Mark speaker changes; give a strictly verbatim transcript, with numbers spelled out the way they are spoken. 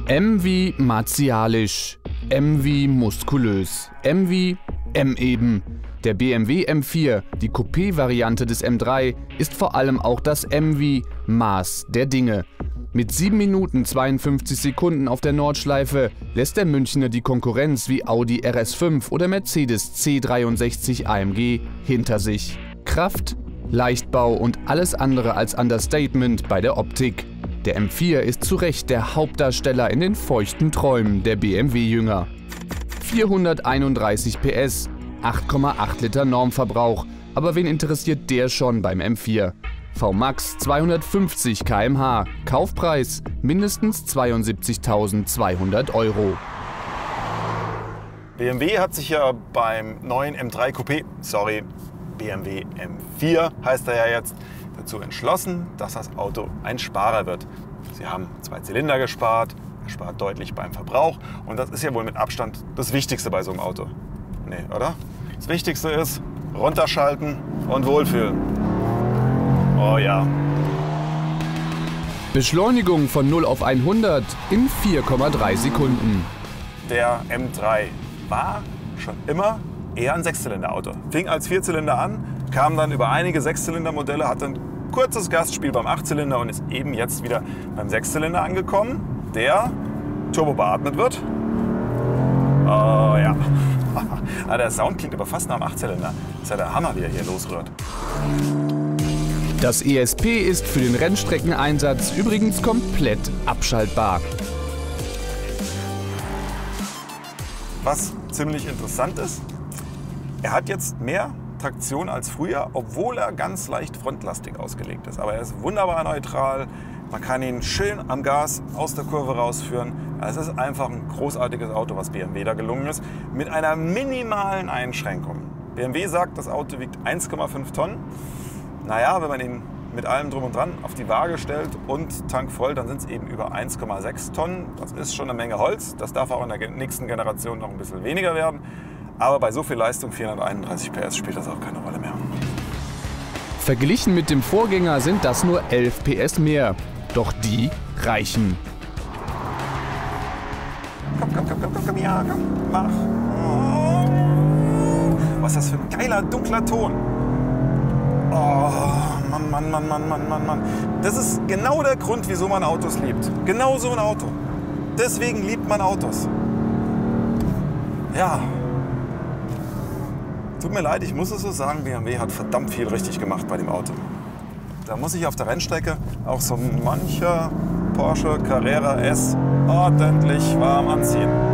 Speaker 1: M wie martialisch, M wie muskulös, M wie M eben. Der B M W M vier, die Coupé-Variante des M drei, ist vor allem auch das M wie Maß der Dinge. Mit sieben Minuten zweiundfünfzig Sekunden auf der Nordschleife lässt der Münchner die Konkurrenz wie Audi R S fünf oder Mercedes C dreiundsechzig A M G hinter sich. Kraft, Leichtbau und alles andere als Understatement bei der Optik. Der M vier ist zu Recht der Hauptdarsteller in den feuchten Träumen der B M W-Jünger. vierhunderteinunddreißig P S, acht Komma acht Liter Normverbrauch, aber wen interessiert der schon beim M vier? V Max zweihundertfünfzig Kilometer pro Stunde, Kaufpreis mindestens zweiundsiebzigtausendzweihundert Euro.
Speaker 2: B M W hat sich ja beim neuen M drei Coupé, sorry, B M W M vier heißt er ja jetzt, dazu entschlossen, dass das Auto ein Sparer wird. Sie haben zwei Zylinder gespart, er spart deutlich beim Verbrauch und das ist ja wohl mit Abstand das Wichtigste bei so einem Auto. Nee, oder? Das Wichtigste ist runterschalten und wohlfühlen. Oh ja.
Speaker 1: Beschleunigung von null auf hundert in vier Komma drei Sekunden.
Speaker 2: Der M drei war schon immer eher ein Sechszylinder-Auto. Fing als Vierzylinder an, kam dann über einige Sechszylinder-Modelle, hat ein kurzes Gastspiel beim Achtzylinder und ist eben jetzt wieder beim Sechszylinder angekommen, der turbo beatmet wird. Oh ja. Ah, der Sound klingt aber fast nach einem Achtzylinder. Das ist ja der Hammer, wie er hier losrührt.
Speaker 1: Das E S P ist für den Rennstreckeneinsatz übrigens komplett abschaltbar.
Speaker 2: Was ziemlich interessant ist, er hat jetzt mehr Traktion als früher, obwohl er ganz leicht frontlastig ausgelegt ist. Aber er ist wunderbar neutral, man kann ihn schön am Gas aus der Kurve rausführen. Es ist einfach ein großartiges Auto, was B M W da gelungen ist, mit einer minimalen Einschränkung. B M W sagt, das Auto wiegt eins Komma fünf Tonnen. Naja, wenn man ihn mit allem drum und dran auf die Waage stellt und Tank voll, dann sind es eben über eins Komma sechs Tonnen. Das ist schon eine Menge Holz. Das darf auch in der nächsten Generation noch ein bisschen weniger werden. Aber bei so viel Leistung, vierhunderteinunddreißig P S, spielt das auch keine Rolle mehr.
Speaker 1: Verglichen mit dem Vorgänger sind das nur elf P S mehr. Doch die reichen.
Speaker 2: Komm, komm, komm, komm, komm, komm, ja, komm, mach. Oh. Was ist das für ein geiler, dunkler Ton. Oh, Mann, Mann, Mann, Mann, Mann, Mann, Mann. Das ist genau der Grund, wieso man Autos liebt. Genau so ein Auto. Deswegen liebt man Autos. Ja. Tut mir leid, ich muss es so sagen, B M W hat verdammt viel richtig gemacht bei dem Auto. Da muss ich auf der Rennstrecke auch so mancher Porsche Carrera S ordentlich warm anziehen.